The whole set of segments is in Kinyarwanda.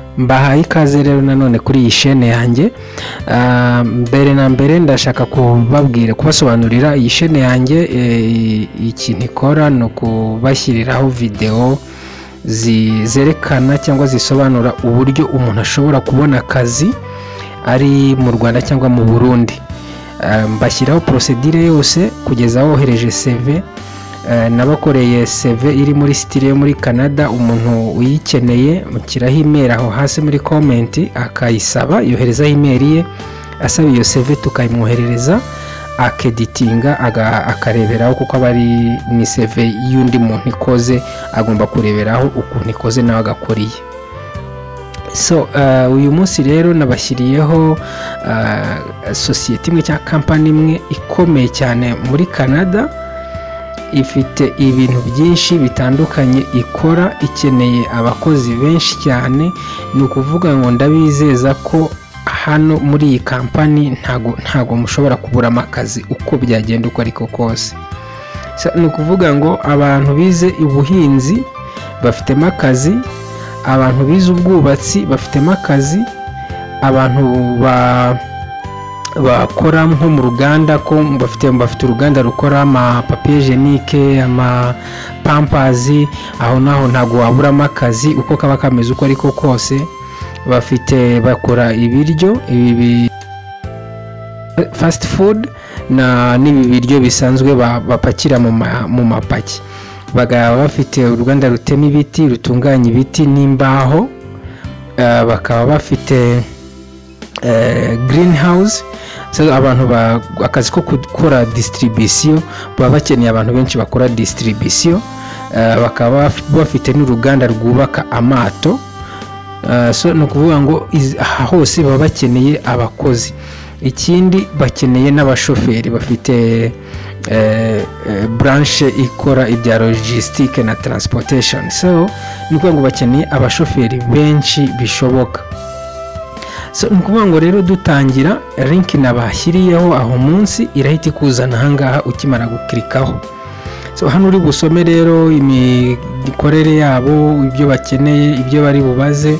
Mbahaye ikaze rero nanone kuri iyi chaîne yanjye. Mbere na mbere ndashaka kubasobanurira iyi chaîne yanjye ikintu ikora no kubashyiriraho video zerekana cyangwa zisobanura uburyo umuntu ashobora kubona akazi ari mu Rwanda cyangwa mu Burundi. Mbashyiraho procedure yose kugeza wohereje CV. Nabakoreye CV iri muri style yo muri Canada. Umuntu uyikeneye mukiraho email aho hasi muri comment akayisaba, yohereza email ye asaba iyo CV tukayimwoherereza, akeditinga akareberaho kuko abari ni CV y'undi muntu ikoze, agomba kureberaho ukuntu ikoze nawe agakoriye. So uyu munsi rero nabashyiriyeho society imwe cyangwa company imwe ikomeye cyane muri Canada, ifite ibintu byinshi bitandukanye ikora, ikeneye abakozi benshi cyane. Ni ukuvuga ngo ndabizeza ko hano muri iyi company ntago mushobora kuburamo akazi uko byagenda uko ariko kose. Ni ukuvuga ngo abantu bize ubuhinzi bafitemo akazi, abantu bize ubwubatsi bafitemo akazi, abantu bakora nko mu ruganda ko bafite uruganda rukora ama papier hygienique, ama pampers, aho naho ntago waburamo akazi uko kaba kameze uko ariko kose. Bakora ibiryo, ibi fast food n'ibi biryo bisanzwe bapakira mu mapaki. Bagaba bafite uruganda rutema ibiti, rutunganya ibiti n'imbaho. Bakaba bafite greenhouse. So abantu akazi ko gukora distribution, baba bakeneye abantu benshi bakora distribution. Bakaba bafite n'uruganda rwubaka amato. So no kuvuga ngo hose baba bakeneye abakozi. Ikindi bakeneye n'abashoferi, bafite branch ikora ibya logistique na transportation. So ni kuvuga ngo bakeneye abashoferi benshi bishoboka. So ni ukuvuga ngo rero dutangira, link nabashyiriyeho aho munsi irahita ikuzana ahangaha ukimara gukirikaho. So hano uri busome rero imikorere yabo, ibyo bakeneye, ibyo bari bubaze.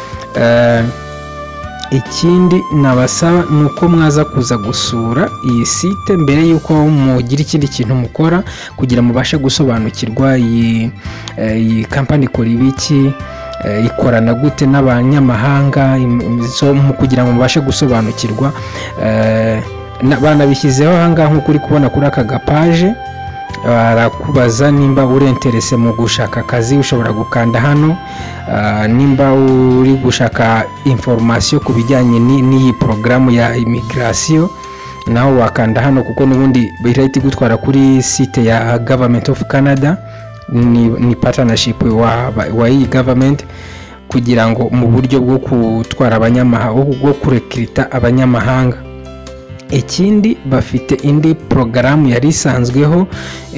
Ikindi nabasaba nuko mwaza kuza gusura iyi site mbere yuko mugira ikindi kintu mukora, kugira mubashe gusobanukirwa iyi company ikora ibiki, ikorana gute n'abanyamahanga, kugira ngo mubashe gusobanukirwa. Banabishyizeho ahangaha nk'uko uri kubona kuri aka gapaje. Barakubaza nimba uri interese mu gushaka akazi, ushobora gukanda hano. Nimba uri gushaka information ku bijyanye n'iyi programu ya immigration, naho wakanda hano kuko n'ubundi birahita gutwara kuri site ya Government of Canada. Ni partnership wa iyi government, kugira ngo mu buryo bwo gutwara abanyamahanga, bwo kurekrita abanyamahanga. Ikindi bafite indi programu yari isanzweho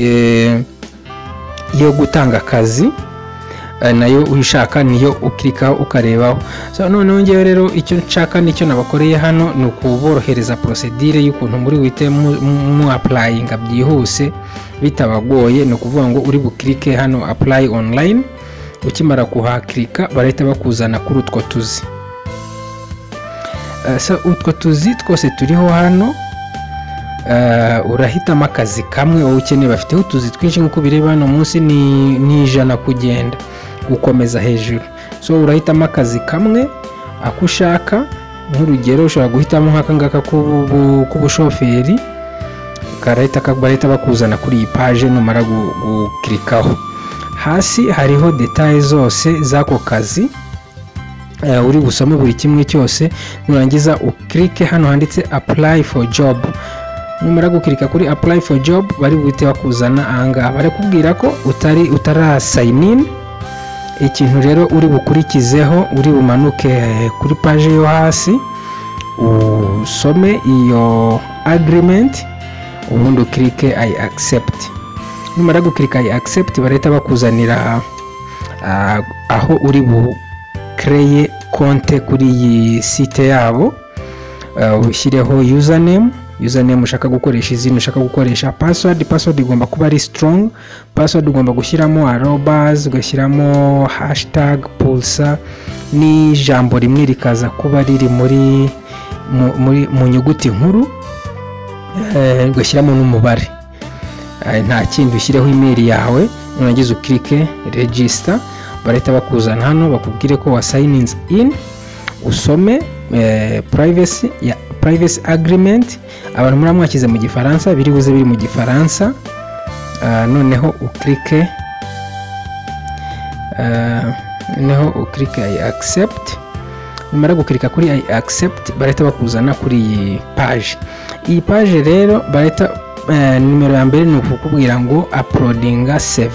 yo gutanga akazi, nayo uyishaka niyo ukirikaho ukarebaho. So noneho ngewe rero icyo nshaka nicyo nabakoreye hano, ni ukuborohereza procedure y'ukuntu muri wite mu applying byihuse bitabagoye. Ni ukuvuga ngo uri bukirike hano apply online, ukimara kuhakirika barahita bakuzana kuri utwo tuzi. So utwo tuzi twose turiho hano, urahitamo akazi kamwe wowe ukeneye. Bafiteho utuzi twinshi nk'uko bireba hano munsi ni 100 kugenda gukomeza hejuru. So urahitamo akazi kamwe ako ushaka. Nk'urugero ushobora guhitamo nk'aka ngaka k'ubushoferi, barahita bakuzana kuri iyi page. Numara gukirikaho hasi hariho details zose z'ako kazi, uri busome buri kimwe cyose. Nurangiza ukirike hano handitse apply for job. Numara gukirika kuri apply for job, bari buhite bakuzana ahangaha. Barakubwira ko utara sign in. Ikintu rero uri bukurikizeho, uri bumanuke kuri page yo hasi, usome iyo agreement, ubundi ukirike I accept. Numara gukirika I accept, barahita bakuzanira aho uri create konte kuri iyi site yabo. Ushyireho username, username ushaka gukoresha, izina ushaka gukoresha, password igomba kuba ari strong, password ugomba gushyiramo arrobas, ugashyiramo hashtag pulsa n'ijambo rimwe rikaza kuba riri mu nyuguti nkuru, ugashyiramo n'umubare, nta kindi, ushyireho email yawe, nurangiza ukirike register, barahita bakuzana hano bakubwire ko wa sign in, usome privacy agreement, abantu muri mwakize mu gifaransa biri buze biri mu gifaransa, noneho ukirike I accept. Nimara gukirika kuri I accept barahita bakuzana kuri iyi page rero barahita nimero ya mbere ni ukukubwira ngo uploadinga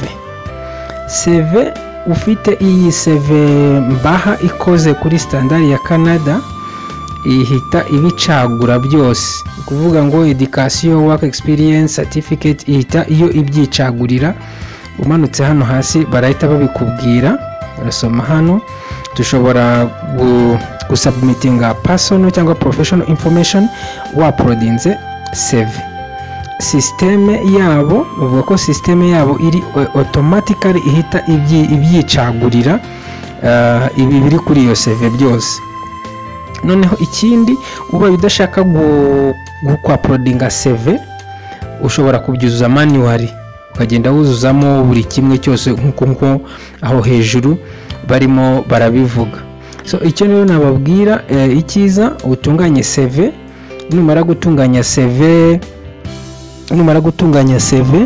CV ufite iyi CV mbaha ikoze kuri standard ya Canada ihita ibicagura byose, kuvuga ngo education, work experience, certificate ihita iyo ibyicagurira. Umanutse hano hasi barahita babikubwira, urasoma hano, dushobora gusubmitinga personal cyangwa professional information uploadinze CV. Systeme yabo bavuga ko systeme yabo iri automatically ihita ibyicagurira ibi biri kuri iyo CV byose. Noneho ikindi uba udashaka uploadinga CV ushobora kubyuzuza manually, ukagenda wuzuzamo buri kimwe cyose nkuko aho hejuru barimo barabivuga. So icyo rero nababwira, ikiza utunganye CV, numara gutunganya CV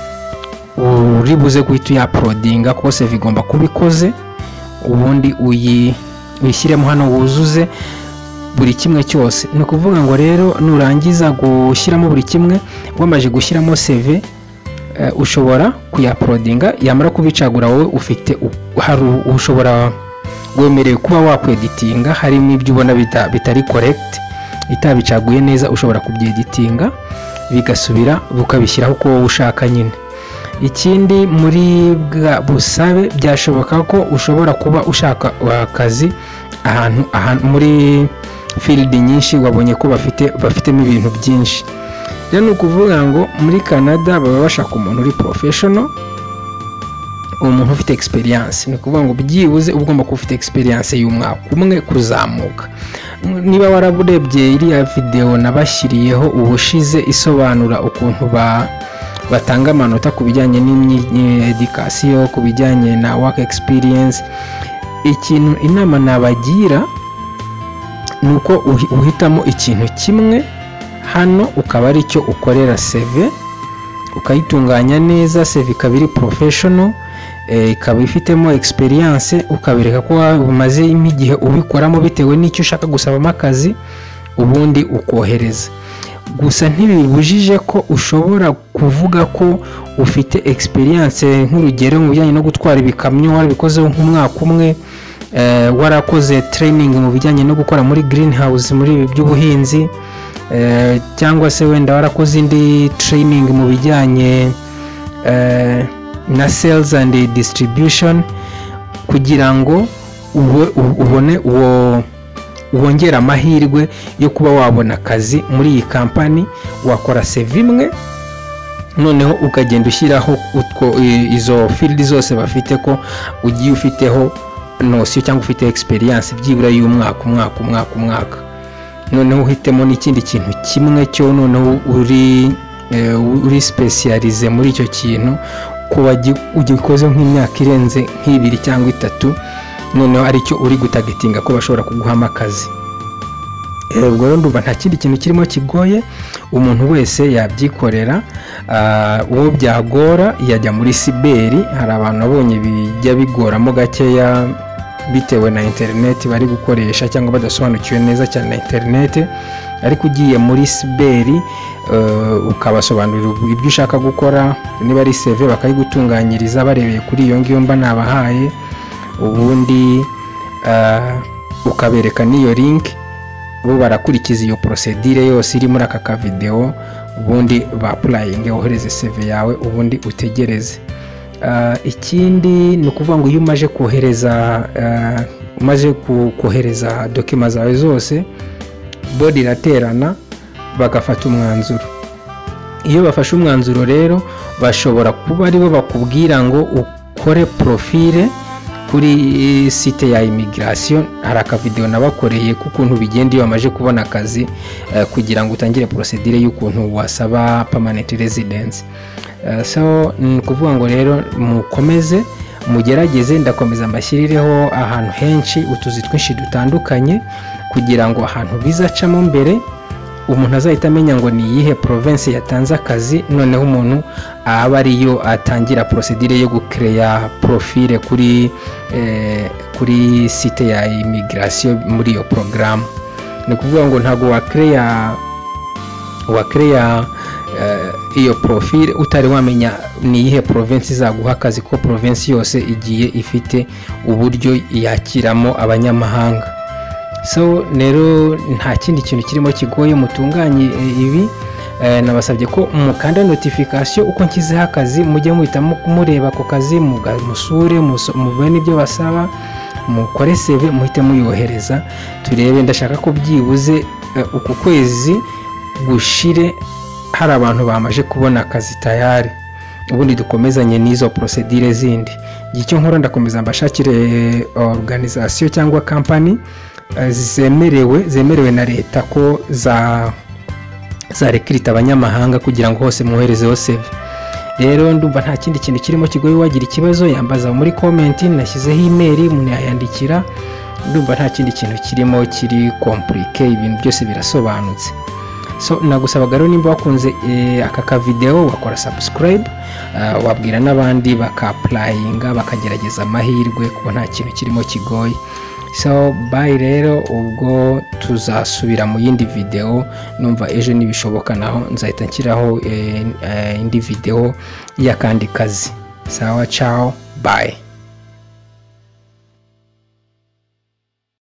uribuze guhita uyaploadinga kuko CV igomba kubikoze, ubundi uyishyiremo hano wuzuze buri kimwe cyose. Ni ukuvuga ngo rero nurangiza gushyiramo buri kimwe, wamaje gushyiramo CV ushobora kuyaploadinga, yamara kubicagura wowe ufite ushobora wemerewe kuba wakweditinga, harimo ibyo ubona bitari correct itabicaguye neza, ushobora kubyeditinga bigasubira ukabishyiraho uko wowe ushaka nyine. Ikindi muri busabe byashoboka ko ushobora kuba ushaka akazi ahantu muri field nyinshi, wabonye ko bafitemo ibintu byinshi. Rero ni ukuvuga ngo muri Canada baba bashaka umuntu uri professional, umuntu ufite experience. Ni ukuvuga ngo byibuze ugomba kuba ufite experience y'umwaka umwe kuzamuka. Niba waraburebye iriya video nabashyiriyeho ubushize isobanura ukuntu batanga amanota ku bijyanye n'education, ku bijyanye na work experience, ikintu inama nabagira nuko uhitamo ikintu kimwe hano ukaba ari cyo ukorera CV, ukayitunganya neza. CV ikaba iri professional, ikaba ifitemo experience, ukabereka ko umaze igihe ubikoramo bitewe n'icyo ushaka gusabamo akazi, ubundi ukohereza. Gusa ntibibujije ko ushobora kuvuga ko ufite experience, nk'urugero mu bijyanye no gutwara ibikamyo warabikozeho nk'umwaka umwe, warakoze training mu bijyanye no gukora muri greenhouse muri ibi by'ubuhinzi, cyangwa se wenda warakoze indi training mu bijyanye na sales and distribution, kugira ngo ubone wongera amahirwe yo kuba wabona akazi muri iyi company. Wakora CV imwe, noneho ukagenda ushyiraho izo field zose bafite ko ugiye ufiteho notion cyangwa ufite experience byibura y'umwaka. Noneho uhitemo n'ikindi kintu kimwe cyo noneho uri specialize muri icyo kintu, kuba ugikoze nk'imyaka irenze nk'ibiri cyangwa itatu, noneho aricyo uri gutagetinga ko bashobora kuguhama akazi. Ubwo rero ndumva nta kindi kintu kirimo kigoye, umuntu wese yabyikorera. Uwo byagora yajya muri Siberi, hari abantu nabonye bijya bigoramo gakeya bitewe na internet bari gukoresha cyangwa badasobanukiwe neza cyane na internet, ariko ugiye muri Siberi ukabasobanurira ibyo ushaka gukora, niba ari CV bakayigutunganyiriza barebeye kuri iyo ngiyo mba nabahaye, ubundi ukabereka n'iyo link, bo barakurikiza iyo procedure yose iri muri aka video, ubundi ba applying wohereze CV yawe, ubundi utegereze. Ikindi ni ukuvuga ngo iyo umaze kohereza document zawe zose, board iraterana bagafata umwanzuro. Iyo bafashe umwanzuro rero bashobora kuba aribo bakubwira ngo ukore profile kuri site ya immigration. Hari akavideo nabakoreye k'ukuntu bigenda iyo bamaje kubona akazi kugira ngo utangire procedure y'ukuntu wasaba permanent residence. So ni kuvuga ngo rero mukomeze mugerageze, ndakomeza mbashyirireho ahantu henshi utuzi twinshi dutandukanye kugira ngo ahantu bizacamo mbere umuntu azahita amenya ngo ni iyihe province yatanze akazi, noneho umuntu aba ariyo atangira procedure yo gucreate profile kuri site ya immigration muri iyo programme. Ni kuvuga ngo ntago wakreya iyo profile utari wamenya ni iyihe province izaguha akazi, ko province yose igiye ifite uburyo yakiramo abanyamahanga. So rero nta kindi kintu kirimo kigoye, mutunganye ibi. Nabasabye ko mukanda notification uko nshyizeho akazi, mujye muhita mureba ako kazi, musure mubone ibyo basaba, mukore CV, muhite muyohereza turebe. Ndashaka ko byibuze uku kwezi gushire hari abantu bamaje kubona akazi tayari, ubundi dukomezanye n'izo procedure zindi. Gicyo nkora ndakomeza mbashakire organisation cyangwa company zemerewe na leta ko za recruit abanyamahanga kugira ngo hose mwoherezeho CV. Rero ndumva nta kindi kintu kirimo kigoye. Wagira ikibazo yambaza muri comment, nashyizeho email umuntu yayandikira. Ndumva nta kindi kintu kirimo kiri compliqué, ibintu byose birasobanutse. So nagusabaga rero nimba wakunze aka video wakora subscribe, wabwira n'abandi baka-applyinga bakagerageza amahirwe kuko nta kintu kirimo kigoye. So bye rero, ubwo tuzasubira mu yindi video. Numva ejo nibishoboka naho nzahita nshyiraho indi video y'akandi kazi. Sawa, ciao, bye.